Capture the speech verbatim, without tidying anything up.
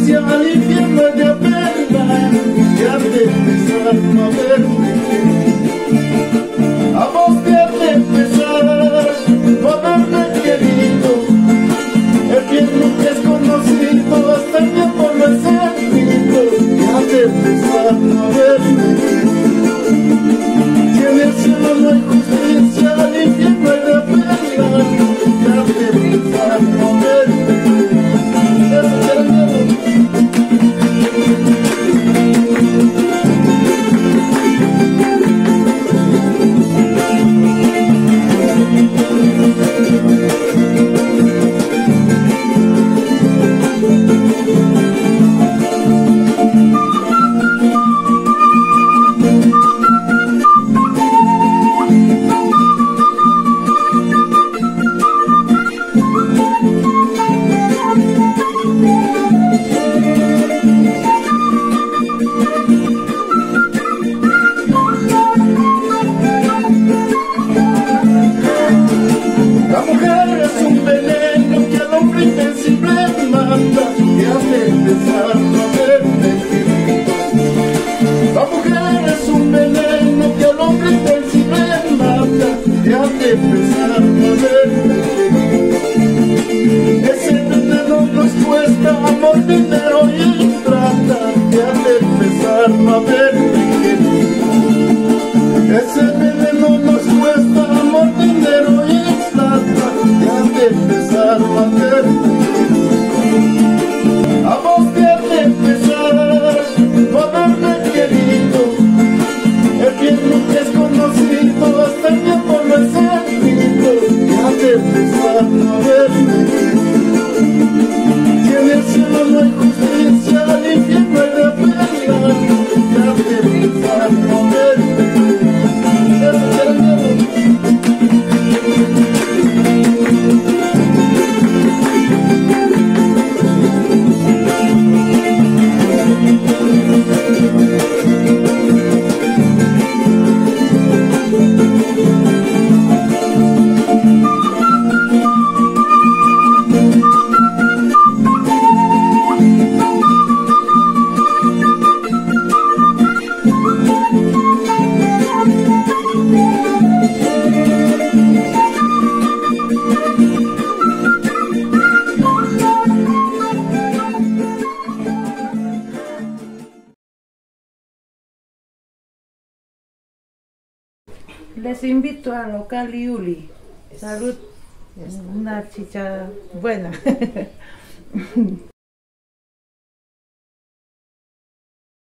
existencia al infierno de apenas que han de empezar a verme. A vos te han de empezar no haberme querido. El bien nunca es conocido hasta el tiempo no es sentido. Que han de empezar a verme. Si en el cielo no hay justicia, al infierno hay de apenas que han de empezar a verme. Empezar a verme. Ese veneno nos cuesta amor, dinero y trata. Ya de empezar a verme. Ese veneno nos cuesta amor, dinero y trata. Ya de empezar a verme. A vos te han de empezar no haberme querido. El bien nunca es conocido hasta el tiempo no es sentido. Ya de empezar a verme. Si en el cielo no hay justicia, al infierno hay de apenas. Ya de empezar a verme. Les invito al local Yuli. Salud, una chicha buena.